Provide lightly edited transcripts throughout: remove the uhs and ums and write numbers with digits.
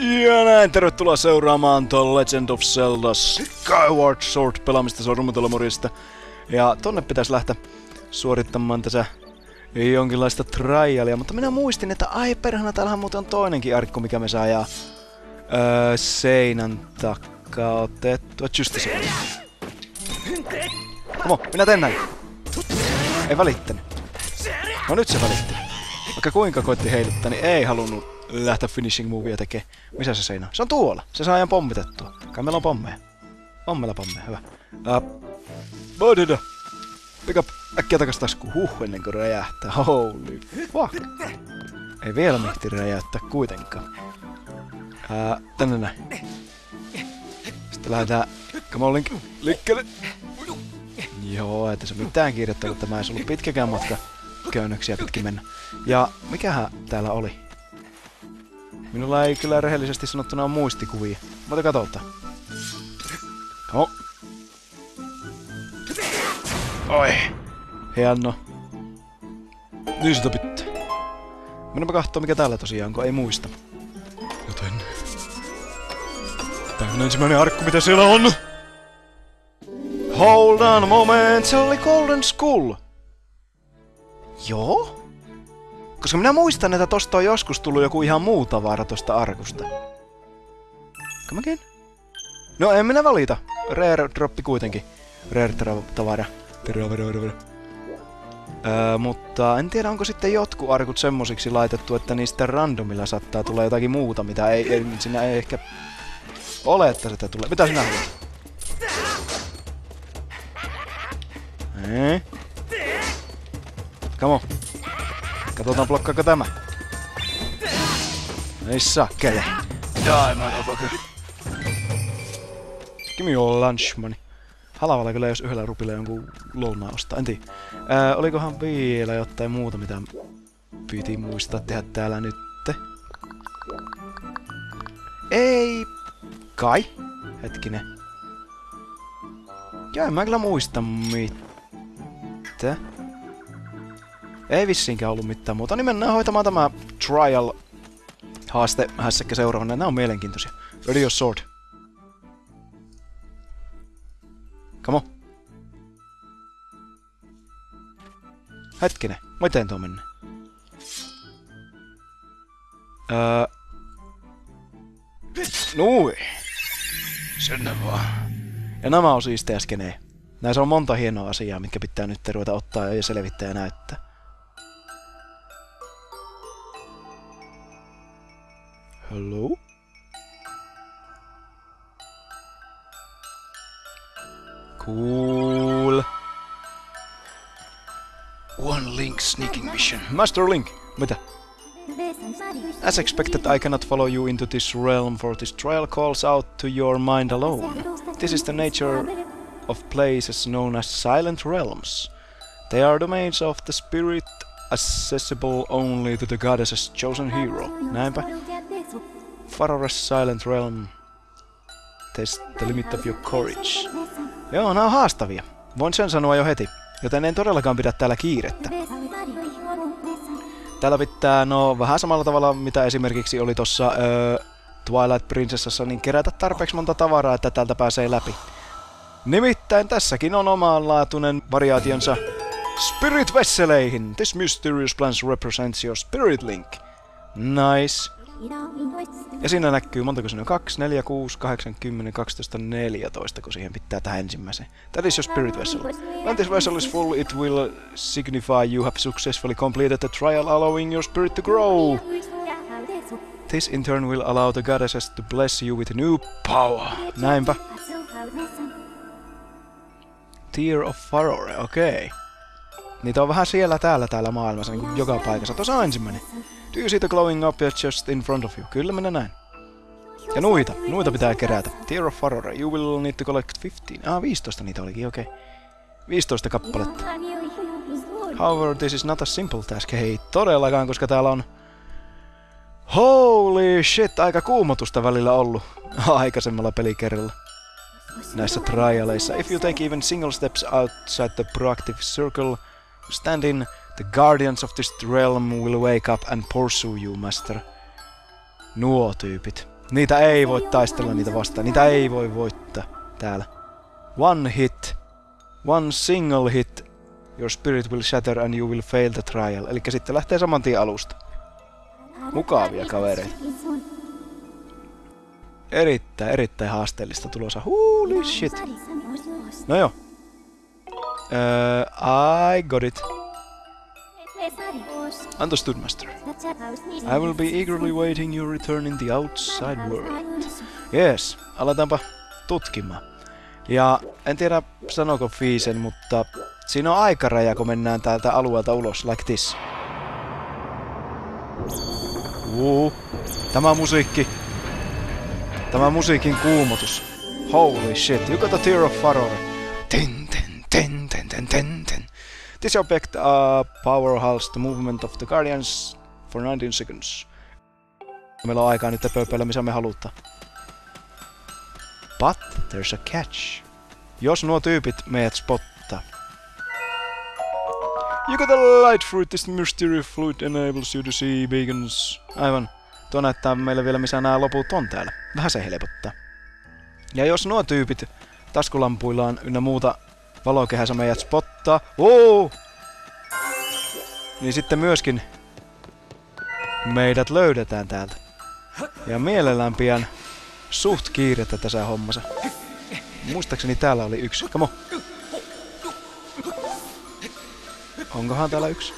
Ja näin, tervetuloa seuraamaan The Legend of Zelda Skyward Sword pelaamista, se on Rummutolla morjesta. Ja tonne pitäisi lähteä suorittamaan tässä jonkinlaista trialia, mutta minä muistin, että ai perhana, täällähän muuten on toinenkin arkku, mikä me saa ja seinän takaa otettua. Just se. Komo, minä teen näin. Ei välittänyt. No nyt se välitti. Vaikka kuinka koitti heiluttaa, niin ei halunnut lähteä finishing movea tekee. Missä se seinä on? Se on tuolla. Se saa ajan pommitettua. Kai meillä on pommeja. On meillä pommeja, hyvä. Bodida. Pick up. Äkkiä takas taskuun. Ennen kuin räjähtää. Holy fuck. Ei vielä mihti räjäyttää kuitenkaan. Tänne näin. Sitten lähdetään. Come on, Link. Liikkeelle. Joo, että se mitään kiirettä, kun tämä ei ollut pitkäkään matka köynnöksiä pitkin mennä. Ja mikähän täällä oli? Minulla ei kyllä rehellisesti sanottuna ole muistikuvia. Mutta katsotaan. Oho. Oi. Hieno. Niin sitä pitää. Mennäpä kahtoo mikä täällä tosiaan, kun ei muista. Joten... tää on ensimmäinen arkku, mitä siellä on. Hold on a moment, se oli Golden Skull. Joo? Koska minä muistan, että tosta on joskus tullut joku ihan muu tavara tosta arkusta. Come again? No en minä valita. Rare droppi kuitenkin. Rare tavara. Mutta en tiedä, onko sitten jotkut arkut semmosiksi laitettu, että niistä randomilla saattaa tulla jotakin muuta, mitä sinä ei ehkä ole, että sitä tulee. Mitä sinä haluat? Come on. Katsotaan blokkaako tämä. Ei saakeli. Die, motherfucker. Give me your lunch money. Halavalla kyllä jos yhdellä rupilla jonkun lounaa ostaa. En tiedä. Olikohan vielä jotain muuta, mitä piti muistaa tehdä täällä nytte? Ei kai. Hetkinen. Ja en mä kyllä muista mitä. Ei vissiinkään ollut mitään muuta, niin mennään hoitamaan tämä trial-haaste hässäkkä seuraavana. Nämä on mielenkiintoisia. Ready your sword. Come on. Hetkinen, miten tuo mennä? Nui. Sinne vaan. Ja nämä on siistejä skenejä. Näissä on monta hienoa asiaa, mitkä pitää nyt ruveta ottaa ja selvittää ja näyttää. Hello? Cool. One Link sneaking mission. Master Link! Mitä? As expected, I cannot follow you into this realm, for this trial calls out to your mind alone. This is the nature of places known as Silent Realms. They are domains of the spirit, accessible only to the goddess's chosen hero. Näinpä. Farore's Silent Realm. Test the limit of your courage. Joo, nämä on haastavia. Voin sen sanoa jo heti, joten en todellakaan pidä täällä kiirettä. Täällä pitää, no vähän samalla tavalla, mitä esimerkiksi oli tossa Twilight Princessassa, niin kerätä tarpeeksi monta tavaraa, että täältä pääsee läpi. Nimittäin tässäkin on omanlaatuinen variaationsa Spirit-vesseleihin. This mysterious plant represents your Spirit Link. Nice. Ja siinä näkyy, montako siinä on? 2, 4, 6, 8, 10, 12, 14, kun siihen pitää tähän ensimmäiseen. That is your Spirit Vessel. When this vessel is full, it will signify you have successfully completed the trial, allowing your spirit to grow. This in turn will allow the goddesses to bless you with new power. Näinpä. Tear of Farore, okei. Niitä on vähän siellä täällä maailmassa, niin kuin joka paikassa. Tuossa on ensimmäinen. Do you see the glowing object just in front of you? Kyllä minä näen. Ja noita pitää kerätä. Tear of Farore, you will need to collect 15. 15 niitä olikin, okei. 15 kappaletta. However, this is not a simple task. Hei, todellakaan, koska täällä on... Holy shit, aika kuumotusta välillä ollut aikaisemmalla pelikerralla. Näissä trialeissa. If you take even single steps outside the proactive circle you stand in, the guardians of this realm will wake up and pursue you, master. Nuo tyypit. Niitä ei voi taistella niitä vastaan. Niitä ei voi voittaa täällä. One hit. One single hit. Your spirit will shatter and you will fail the trial. Elikkä sitten lähtee saman tien alusta. Mukavia kavereita. Erittäin haasteellista tulossa. Holy shit. No joo. I got it. Understood, master. I will be eagerly waiting your return in the outside world. Yes, aletaanpa tutkimaan. Ja en tiedä sanoko Fiisen, mutta siinä on aikaraja, kun mennään täältä alueelta ulos, like this. Tämä musiikki. Tämä musiikin kuumotus. Holy shit, you got a tear of furor. Tin, tin, tin, tin, tin, tin, tin. This object powerhouse the movement of the Guardians for 19 seconds. Meillä on aikaa nyt pööpeillä, missä me halutaan. But there's a catch. Jos nuo tyypit meidät spottaa. You got a light fruit. This mystery fluid enables you to see beacons. Aivan. Tuo näyttää meille vielä, missä nämä loput on täällä. Vähän se helpottaa. Ja jos nuo tyypit taskulampuillaan ynnä muuta valokehässä meidät spottaa, niin sitten myöskin meidät löydetään täältä. Ja mielellään pian suht kiirettä tässä hommassa. Muistaakseni täällä oli yksi. Come on. Onkohan täällä yksi?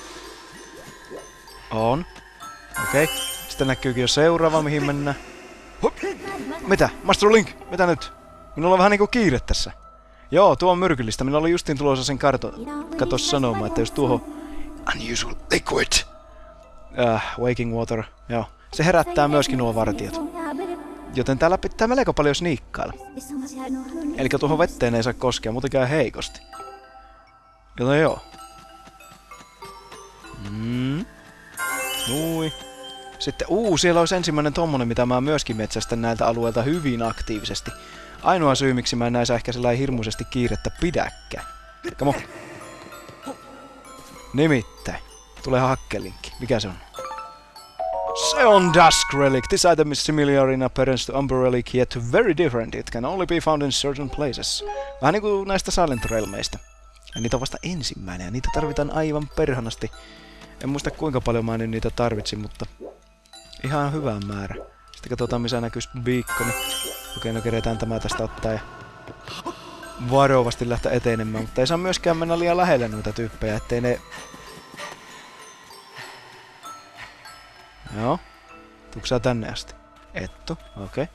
On. Okei. Sitten näkyykin jo seuraava, mihin mennään. Mitä? Master Link! Mitä nyt? Minulla on vähän niinku kiire tässä. Joo, tuo on myrkyllistä. Minulla oli justiin tulossa sen katos sanomaan, että jos tuohon unusual liquid. Waking water. Joo. Se herättää myöskin nuo vartijat. Joten täällä pitää melko paljon sniikkailla. Elikkä tuohon vetteen ei saa koskea, mutta käy heikosti. Joten joo. Nui. Sitten, siellä olisi ensimmäinen tommonen, mitä mä myöskin metsästän näiltä alueilta hyvin aktiivisesti. Ainoa syy, miksi mä en näissä ehkä sellainen hirmuisesti kiirettä pidäkään. Come on. Nimittäin. Tulee hakkelinkki. Mikä se on? Se on Dusk Relic. This item is similar in appearance to Umber Relic, yet very different. It can only be found in certain places. Vähän niinku näistä Silent Realmeista. Ja niitä on vasta ensimmäinen, ja niitä tarvitaan aivan perhanasti. En muista kuinka paljon mä nyt niitä tarvitsin, mutta ihan hyvä määrä. Sitten katsotaan missä näkyisi beaconi. Okei, no keretään tämä tästä ottaa ja varovasti lähteä etenemään, mutta ei saa myöskään mennä liian lähelle noita tyyppejä, ettei ne... Joo. Tuutko sä tänne asti? Ettu, okei.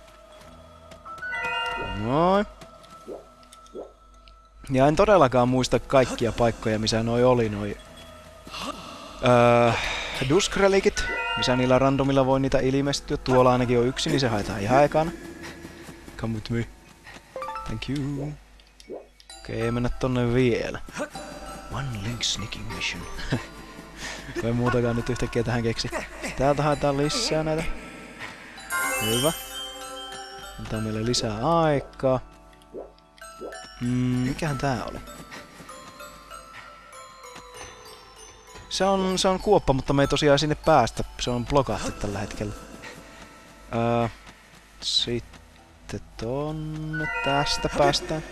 Noin. Ja en todellakaan muista kaikkia paikkoja, missä noi oli noi... Dusk Relicit, missä niillä randomilla voi niitä ilmestyä. Tuolla ainakin on yksi, niin se haetaan ihan ekana. Come with me. Thank you. Okei, ei mennä tonne vielä. One link sneaking mission. Ei muutakaan nyt yhtäkkiä tähän keksi. Täältä haetaan lisää näitä. Hyvä. Antaa meille lisää aikaa. Mikähän tää oli? Se on kuoppa, mutta me ei tosiaan sinne päästä. Se on blokattu tällä hetkellä. Sitten tonne tästä päästään.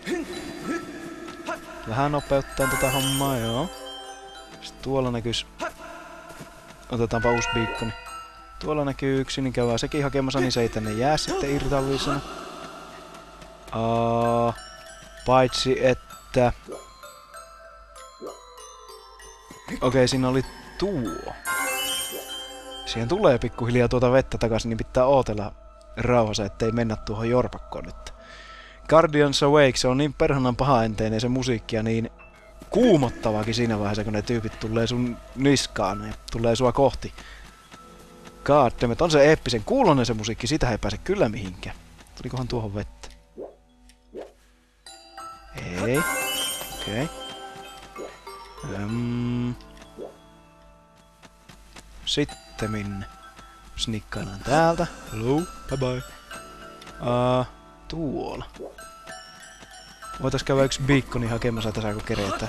Vähän nopeuttaa tätä hommaa, joo. Sitten tuolla näkyis... Otetaanpa uusi beaconi. Tuolla näkyy yksi, niin käydään sekin hakemassa, niin se ei tänne jää sitten irtallisena. Paitsi että... Okei, siinä oli tuo. Siihen tulee pikkuhiljaa tuota vettä takaisin, niin pitää ootella rauhassa, ettei mennä tuohon jorpakkoon nyt. Guardians Awake, se on niin perhanan pahaenteinen se musiikki ja niin kuumottavaakin siinä vaiheessa, kun ne tyypit tulee sun niskaan ja tulee sua kohti. Goddammit, on se eeppisen kuulonen se musiikki, sitä ei pääse kyllä mihinkään. Tulikohan tuohon vettä? Ei. Okei. Sitten minne? Snikkaillaan täältä. Hello, bye bye. Tuolla. Voitais käydä yksi beaconi hakemassa tässä, kun keretään.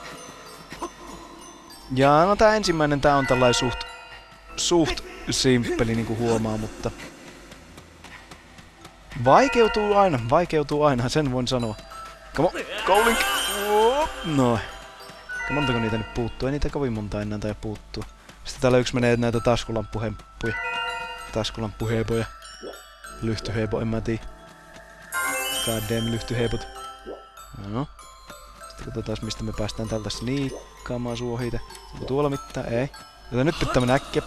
Ja no tää ensimmäinen, tää on tällainen suht simppeli niinku huomaa, mutta... Vaikeutuu aina, sen voin sanoa. Come on, go Link! Noin. Montako niitä nyt puuttuu? Ei niitä kovin monta enää tai puuttuu. Sitten täällä yksi menee näitä taskulamppuhemppuja. Taskulamppuheipoja. Lyhtyheipo, en mä tiedä. Goddamn lyhtyheipot. No. Sitten katsotaan mistä me päästään tältä sniikkaamaan sua ohite. Onko tuolla mitään? Ei. Joten nyt pitää mennä äkkiä.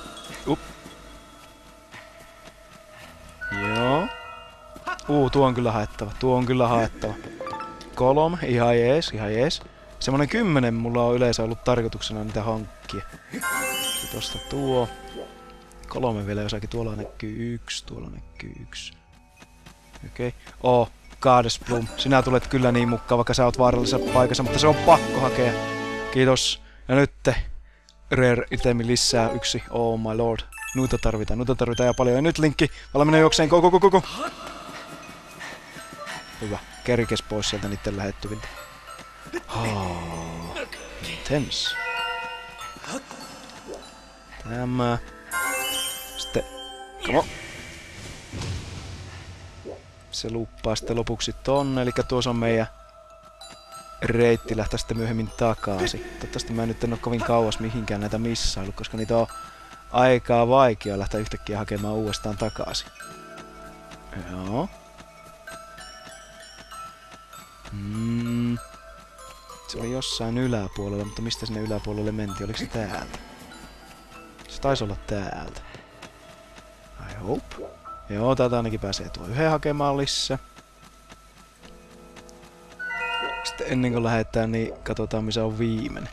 Joo. Tuo on kyllä haettava. 3, ihan jees. Semmonen 10 mulla on yleensä ollut tarkoituksena niitä hankkia. Tosta tuo. 3 vielä jossakin. Tuolla näkyy 1, Okei. Goddess Bloom. Sinä tulet kyllä niin mukaan, vaikka sä oot vaarallisessa paikassa, mutta se on pakko hakea. Kiitos. Ja nyt Rare itemi lisää 1. Oh my lord. Noita tarvitaan ja paljon. Ja nyt Linkki, valmiina juokseen. Go. Hyvä. Kerkes pois sieltä niitten lähettyviltä. Intense. Tämä. Sitten. Come on. Se luuppaa sitten lopuksi tonne, eli tuossa on meidän reitti lähtee sitten myöhemmin takaisin. Toivottavasti mä nyt en oo kovin kauas mihinkään näitä missailu, koska niitä on aikaa vaikea lähteä yhtäkkiä hakemaan uudestaan takaisin. Joo. Se oli jossain yläpuolella, mutta mistä sinne yläpuolelle mentiin? Oliko se täältä? Se taisi olla täältä. I hope. Joo, täältä ainakin pääsee tuo yhden hakemaan lisää. Sitten ennen kuin lähdetään, niin katsotaan missä on viimeinen.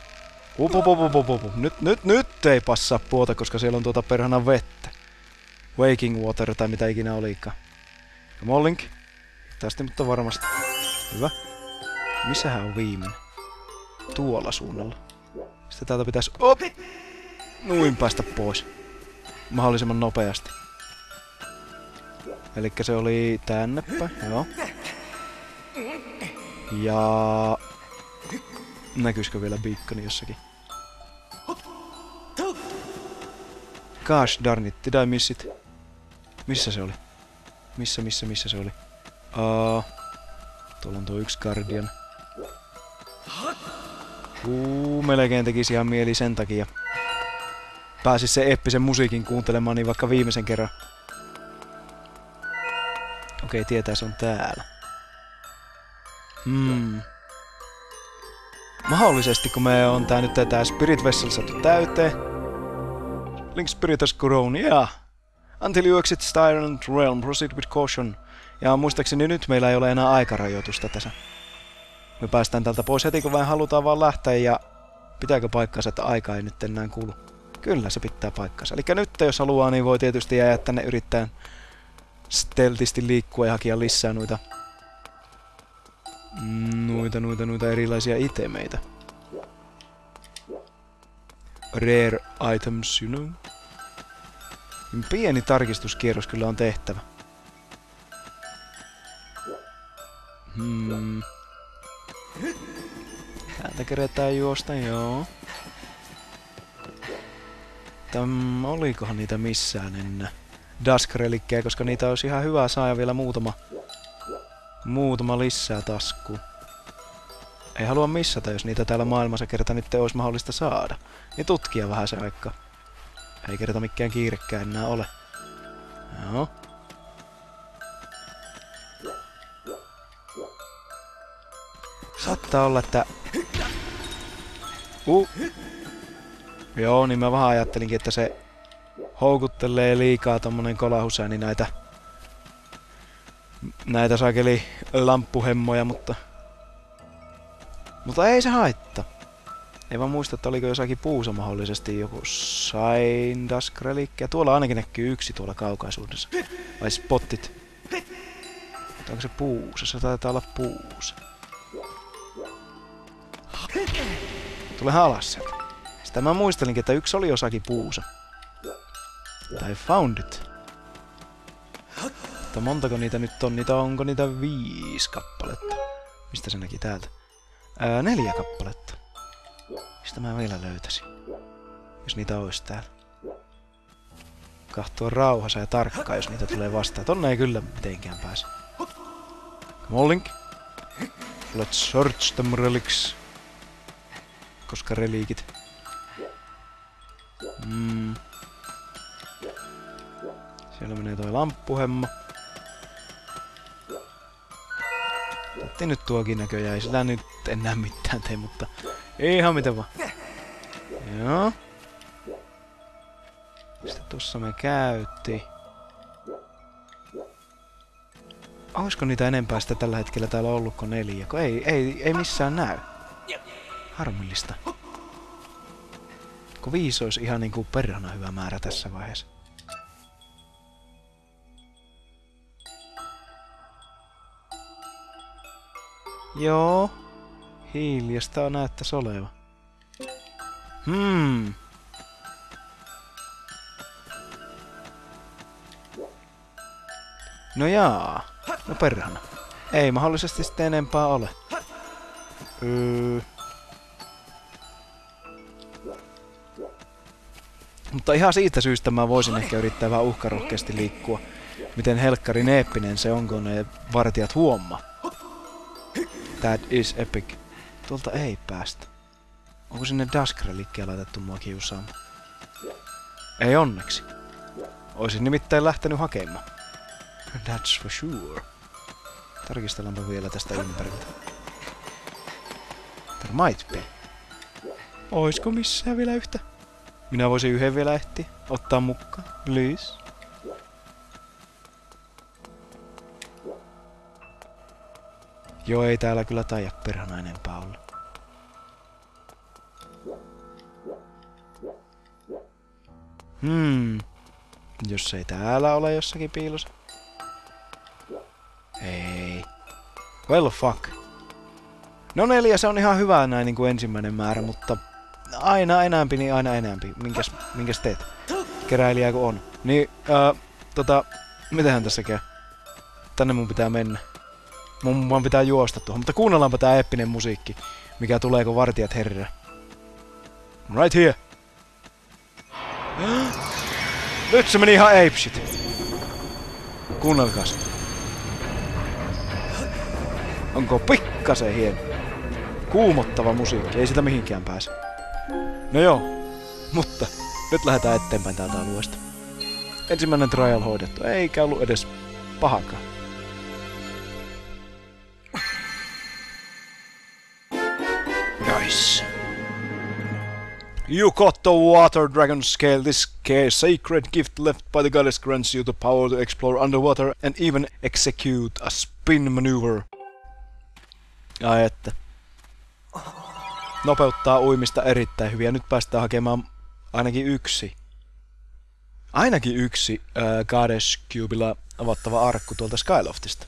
Nyt ei passaa puota, koska siellä on tuota perhana vettä. Waking water tai mitä ikinä olikaan. Come on, Link. Tästä nyt on varmasti. Hyvä. Missähän on viimeinen? Tuolla suunnalla. Sitten täältä pitäisi noin päästä pois. Mahdollisimman nopeasti. Elikkä se oli tännepä, joo. Ja... näkyisikö vielä beaconi jossakin? Gosh darn it, did I miss it? Missä se oli? Missä se oli? Tuolla on tuo yksi Guardian. Melkein tekisi ihan mieli sen takia. Pääsis se eeppisen musiikin kuuntelemaan niin vaikka viimeisen kerran. Okei, tietää se on täällä. Mahdollisesti kun me on tää Spirit Vessel saatu täyteen. Link Spirit has grown, Until you exit Tyrant Realm, proceed with caution. Ja muistaakseni nyt meillä ei ole enää aikarajoitusta tässä. Me päästään täältä pois heti kun vähän halutaan vaan lähteä ja... pitääkö paikkansa, että aika ei nyt enää kulu? Kyllä se pitää paikkansa. Elikkä nyt jos haluaa niin voi tietysti jäädä tänne yrittää stealthisti liikkua ja hakea lisää noita erilaisia itemeitä. Rare items, you know. Pieni tarkistuskierros kyllä on tehtävä. Täältä keretään juosta, joo. Olikohan niitä missään enää Dusk-relikkejä, koska niitä olisi ihan hyvä saada vielä muutama lisää taskuun. Ei halua missata, jos niitä täällä maailmassa kerta nyt olisi mahdollista saada. Niin tutkia vähän se aikaa. Ei kerta mikään kiirekkään enää ole. Joo. Saattaa olla, että... Joo, niin mä vähän ajattelinkin, että se houkuttelee liikaa tommonen kolahusääni näitä saakeli lamppuhemmoja, mutta ei se haittaa. Ei vaan muista, että oliko jossakin puussa mahdollisesti joku Dusk-relikki. Tuolla ainakin näkyy yksi tuolla kaukaisuudessa. Vai spottit. Mutta onko se puussa? Se taitaa olla puussa. Tulehan alas sieltä. Sitä mä muistelinkin, että yksi oli jossakin puussa. Tai found it. Mutta montako niitä nyt on? Onko niitä 5 kappaletta? Mistä se näki täältä? 4 kappaletta. Mistä mä vielä löytäisin? Jos niitä olisi täällä. Kahtua rauhassa ja tarkkaan, jos niitä tulee vastaan. Tonne ei kyllä mitenkään pääse. Come on, Link. Let's search them relics. Koska reliikit. Siellä menee toi lamppuhemmo. Otti nyt tuokin näköjään. Ei sillä nyt enää mitään tee, mutta ihan mitä vaan. Joo. Mistä tossa me käytiin? Olisiko niitä enempää sitä tällä hetkellä täällä ollut kuin 4? Kun ei missään näy. Harmillista. Kun 5 olisi ihan niinku perhana hyvä määrä tässä vaiheessa. Joo. Hiljasta näyttäisi oleva. No jaa. No perhana. Ei mahdollisesti sitten enempää ole. Mutta ihan siitä syystä mä voisin ehkä yrittää vähän uhkarohkeasti liikkua. Miten helkkarin eeppinen se on, kun ne vartijat huomaa. That is epic. Tuolta ei päästä. Onko sinne Dusk-relikkiä laitettu mua kiusaamaan? Ei onneksi. Oisin nimittäin lähtenyt hakemaan. That's for sure. Tarkistellaanpa vielä tästä ympäriltä. There might be. Oisko missään vielä yhtä? Minä voisin yhden vielä ehtiä. Ottaa mukaan. Please. Joo, ei täällä kyllä taida perhana enempää olla. Jos ei täällä ole jossakin piilossa. Ei. Well fuck. No 4, se on ihan hyvä näin niin kuin ensimmäinen määrä, mutta aina enämpi, niin aina enämpi. Minkäs teet? Keräilijä kun on. Niin, mitähän tässä käy? Tänne mun pitää mennä. Mun pitää juosta tuohon, mutta kuunnellaanpa tää eeppinen musiikki, mikä tulee kun vartijat herää. Right here. Nyt se meni ihan apeshit. Kuunnelkaas. Onko pikkasen hieno? Kuumottava musiikki, ei sitä mihinkään pääse. No joo, mutta nyt lähdetään eteenpäin täältä alueesta. Ensimmäinen trial hoidettu, eikä ollut edes pahakaan. Nice. You got the water dragon scale. This sacred gift left by the goddess grants you the power to explore underwater and even execute a spin maneuver. Ai että. Nopeuttaa uimista erittäin hyvin ja nyt päästään hakemaan ainakin yksi Goddess Cubella avattava arkku tuolta Skyloftista.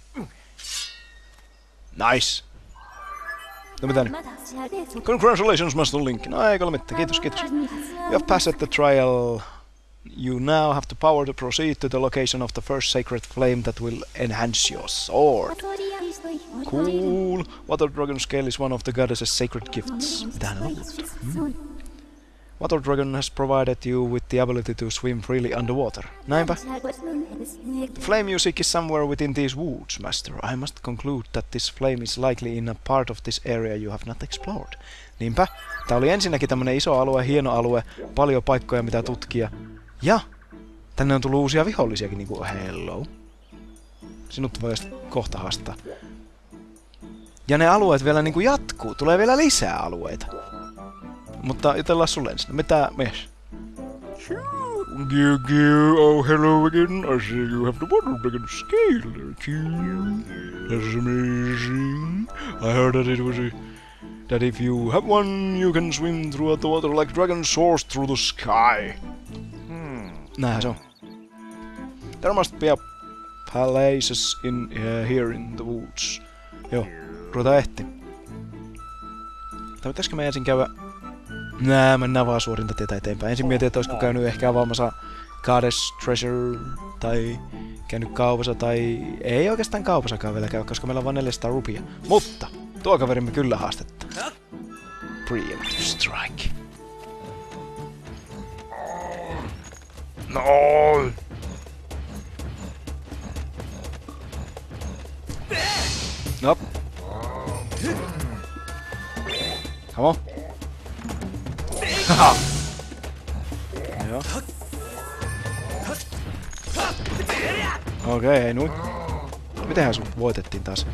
Nice! No mitä nyt? Congratulations, Master Link. No ei ole mitään. Kiitos. You have passed the trial. You now have the power to proceed to the location of the first sacred flame that will enhance your sword. Cool. Water Dragon Scale is one of the goddess's sacred gifts. Mitähän on? Water Dragon has provided you with the ability to swim freely underwater. Näinpä. The flame you seek is somewhere within these woods, Master. I must conclude that this flame is likely in a part of this area you have not explored. Niinpä. Tää oli ensinnäkin tämmönen iso alue, hieno alue, paljon paikkoja mitä tutkia. Ja tänne on tullut uusia vihollisiakin, niinku hello. Sinut voi kohta haastaa. Ja ne alueet vielä niinku jatkuu, tulee vielä lisää alueita. Mutta jutellaan sulle ensin. Mitä mies? Oh, hello again. I see you have the water dragon scale. That's amazing. I heard that if you have one, you can swim throughout the water like dragon soars through the sky. Näinhän se on. There must be a palaces in here in the woods. Joo, ruvetaan ehti. Tai pitäisikö me ensin käydä... mennään vaan suorinta tietä eteenpäin. Ensin mietin, että olisiko käynyt ehkä avaamassa Goddess Treasure, tai käynyt kaupassa, tai ei oikeastaan kaupassakaan vielä käy, koska meillä on vain 400 rupia. Mutta tuo kaverimme kyllä haastetta. Preemptive strike. No. Nope. Come on. Haha. Joo. Okei, ei nui. Mitenhän sun voitettiin taas?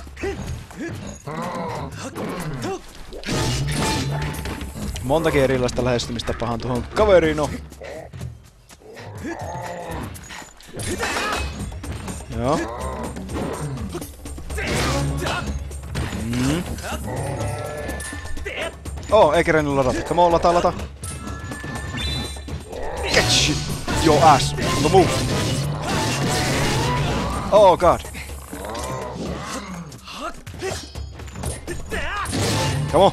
Montakin erilaista lähestymistapahan tuohon kaveriin on. Joo. Ei kerennyt ladata. Come on, lata. Catch your ass on the move. Oh god. Come on.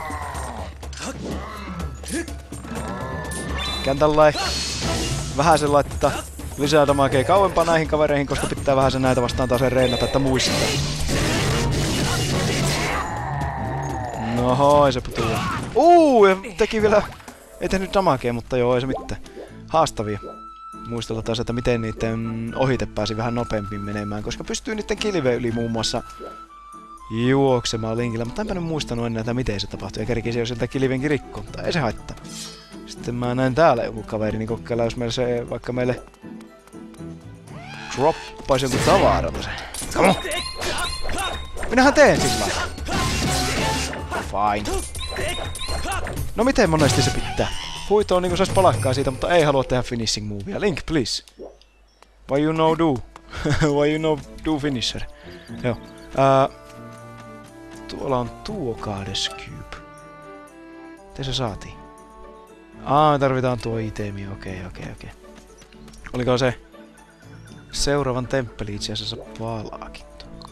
Käntällä vähäsen laittaa lisää damakea kauempaa näihin kavereihin, koska pitää vähäsen näitä vastaan taas reenata, että muistaa. Noho, ei se putuu. Ja teki vielä... Ei tehnyt damakea, mutta joo, ei se mitään. Haastavia. Muistella taas, että miten niiden ohite pääsi vähän nopeammin menemään, koska pystyy niiden kilveen yli muun muassa juoksemaan linkillä, mutta enpä nyt muistanut enää, että miten se tapahtui, ja kerkisi jo sieltä kilvenkin rikkoon, mutta ei se haittaa. Sitten mä näin täällä joku kaveri, niin kokeillaan, jos meillä se vaikka meille droppaisi joku tavaralla se. Come on! Minähän teen sillä lailla. Fine. No miten monesti se pitää? Huitoo niinku sais palakkaa siitä, mutta ei halua tehdä finishing movea. Link, please. Why you know do? Why you know do finisher? Joo. Tuolla on tuo Goddess Cube. Miten se saatiin? Me tarvitaan tuo itemi. Okei. Oliko se seuraavan temppeli itse asiassa palaakin?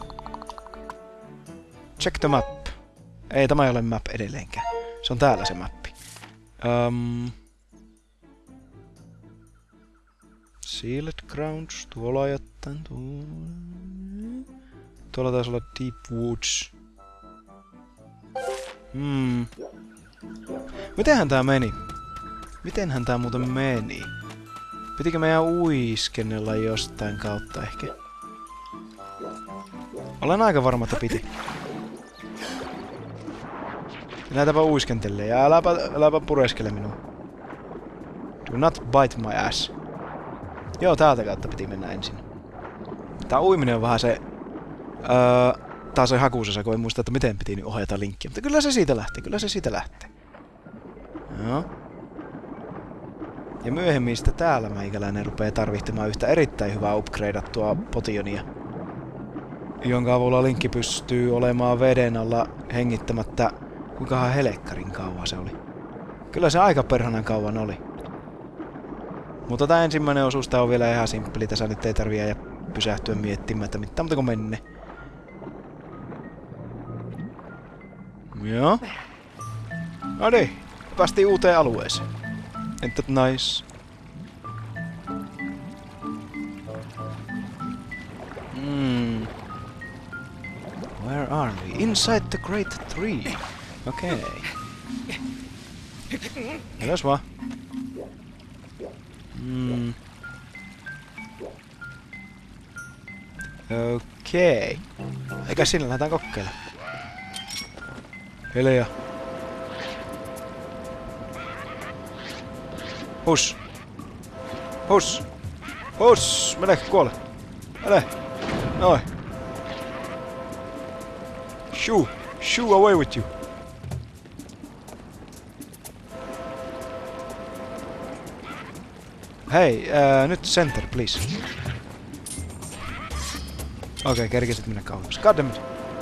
Check the map. Ei, tämä ei ole map edelleenkään. Se on täällä se mappi. Sealed Grounds. Tuolla jotain. Tuolla taisi olla Deep Woods. Mitenhän tää meni? Mitenhän tää muuten meni? Pitikö meidän uiskennella jostain kautta ehkä? Olen aika varma, että piti. Näitäpä uiskentelee ja äläpä pureskele minua. Do not bite my ass. Joo, täältä kautta piti mennä ensin. Tää uiminen on vähän se... taas on hakuusessa, kun en muista, että miten piti nyt ohjata linkkiä. Mutta kyllä se siitä lähtee. Joo. Ja myöhemmin sitten täällä meikäläinen rupeaa tarvitsemaan yhtä erittäin hyvää upgradeattua potionia. Jonka avulla linkki pystyy olemaan veden alla hengittämättä kuinkahan helekkarin kauan se oli. Kyllä se aika perhanan kauan oli. Mutta tää ensimmäinen osuus tää on vielä ihan simppeli. Tässä nyt ei tarvii ja pysähtyä miettimään, että mitään muuta kuin menne. Joo. No niin, päästiin uuteen alueeseen. Entä nice? Where are we? Inside the Great Tree. Okei. Ylös vaan. Okei. Eikä sillä lähdetään kokeilemaan. Hiljaa. Hus. Hus. Hus. Mene, kuole. Mene. Noin. Shoo. Shoo away with you. Hei, nyt center, please. Okei, kerkesit mennä kauemmas. Goddammit.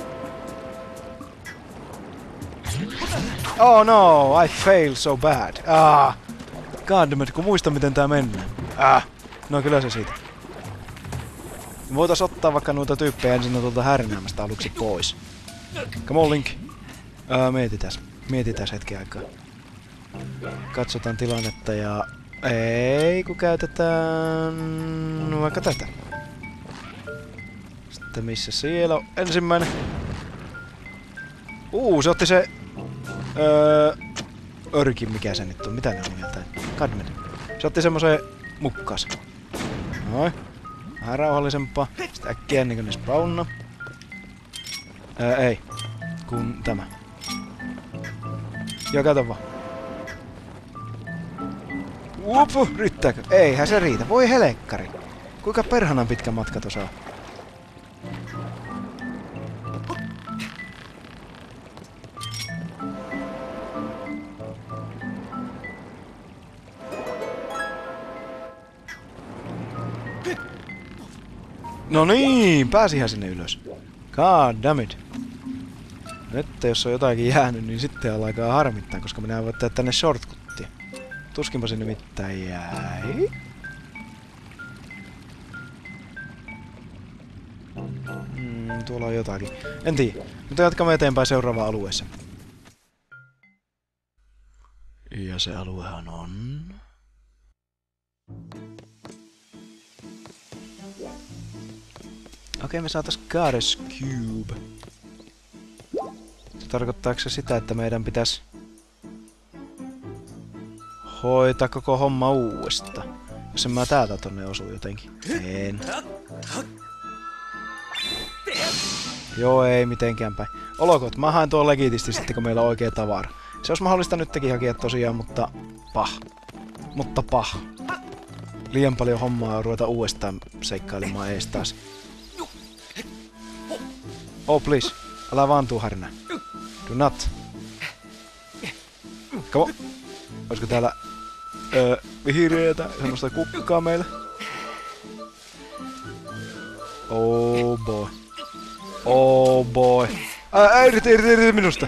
Oh no, I failed so bad. Goddammit, kun muista miten tää mennään. No kyllä se siitä. Voitais ottaa vaikka noita tyyppejä ensin tuolta härnäämästä aluksi pois. Come on, Link. Mietitäs hetken aikaa. Katsotaan tilannetta ja... Ei, kun käytetään... vaikka tätä. Sitten missä siellä on ensimmäinen? Se otti se... Örkin, mikä se nyt on? Mitä ne on nimeltään? Cadman. Se otti semmosen mukkaas. Noin. Vähän rauhallisempaa. Sitten äkkiä ennen kuin ne spawnaa. Ei. Kun tämä. Joo, kato vaan. Upu, riittääkö? Eihän se riitä. Voi helekkari. Kuinka perhanan pitkä matka tuossa on? No niin, pääsihän sinne ylös. God damn it. Nyt jos on jotakin jäänyt, niin sitten alkaa harmittaa, koska minä voin tehdä tänne shortcuttia. Tuskinpa sinne mitään jäi. Tuolla on jotakin. En tiedä. Mutta jatkamme eteenpäin seuraavaan alueeseen. Ja se aluehan on... Okei, me saatais Goddess Cube. Tarkoittaako se sitä, että meidän pitäisi hoitaa koko homma uudestaan? Jos en mä täältä tonne osu jotenkin. En. Joo, ei mitenkään päin. Olkoon, mä haen tuon legitisti sitten, kun meillä on oikea tavara. Se olisi mahdollista nytkin hakea tosiaan, mutta pah. Mutta pah. Liian paljon hommaa ruveta uudestaan seikkailemaan ees taas. Oh please, älä vaan tuu härnää. Do not. Come on. Olisiko täällä vihreätä, semmoista kukkaa meillä? Oh boy. Oh boy. Irti minusta.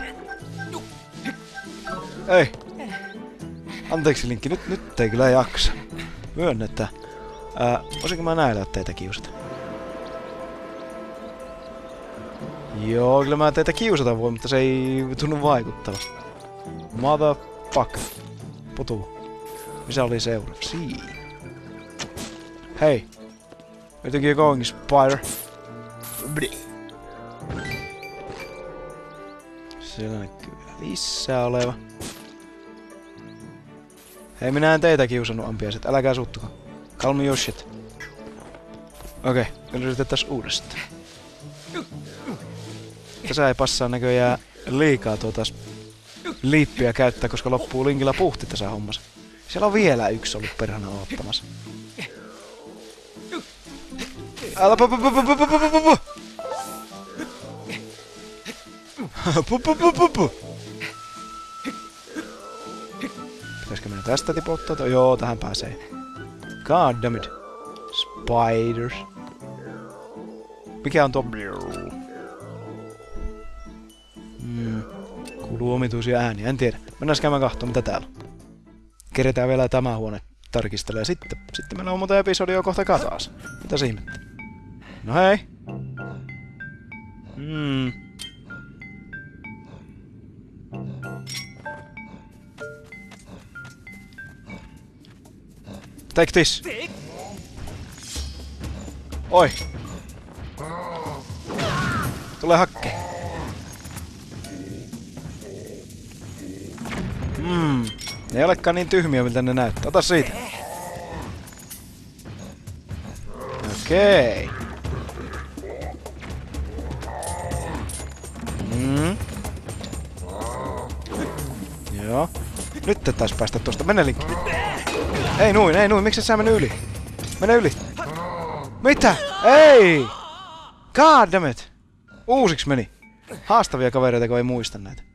Ei. Anteeksi Linkki, nyt ei kyllä jaksa. Myönnettä. Voisinko mä näillä teitä kiusata? Joo, kyllä mä teitä kiusata voi, mutta se ei tunnu vaikuttava. Motherfucker. Putu. Missä oli seuraava? Siinä. Hei. Where think you're going, spider? Siellä näkyy lisää oleva. Hei, minä en teitä kiusannut ampiaiset. Äläkää suuttuko. Calm your shit. Okei, yritetäs uudestaan. Tässä ei passaa näköjään liikaa liippiä käyttää, koska loppuu Linkillä puhti tässä hommassa. Siellä on vielä yksi ollut perhana odottamassa. Älä pitäisikö mennä tästä tipottaa? Joo, tähän pääsee. God damn it. Spiders. Mikä on tuo? Kuuluu omituisia ääniä, en tiedä. Mennään käymään kahtoon, mitä täällä on. Keretään vielä tämä huone tarkistelee. Sitten meillä on muuta episodia kohta taas. Mitä se ihmettä? No hei. Take this. Oi. Tule hakke. Ne ei olekaan niin tyhmiä, miltä ne näyttää. Ota siitä. Okei. Joo. Nyt te taisi päästä tosta. Mene Linkki. Ei nuin. Miksi sä mene yli? Mene yli. Mitä? Ei! God damn it! Uusiksi meni. Haastavia kavereita, kun ei muista näitä.